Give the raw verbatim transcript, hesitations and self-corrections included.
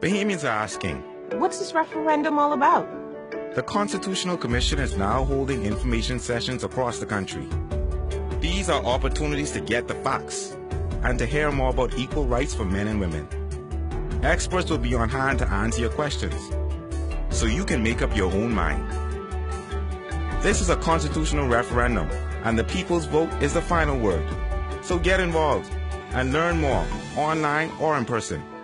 Bahamians are asking, what's this referendum all about? the Constitutional Commission is now holding information sessions across the country. These are opportunities to get the facts and to hear more about equal rights for men and women. Experts will be on hand to answer your questions, so you can make up your own mind. This is a constitutional referendum, and the people's vote is the final word. So get involved and learn more online or in person.